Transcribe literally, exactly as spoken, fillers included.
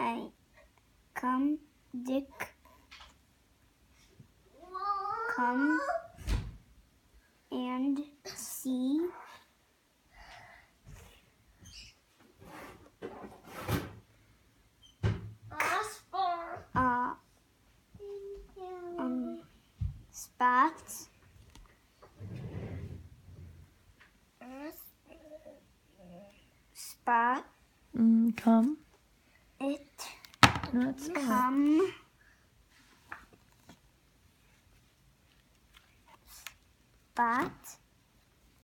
I come, Dick, come and see. Uh, um, spots. Spot. Mm, come. It. Not spot. Come. Spot.